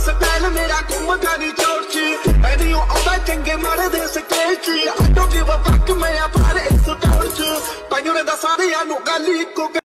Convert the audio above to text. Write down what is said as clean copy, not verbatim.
style मेरा घूमदा नी चोर च एनी आउंदा चंगे माड़े दे स्टेज च I don't give a fuck मैं आ पारे इस दौर च ताइयों ने दा सारियां नू गल इको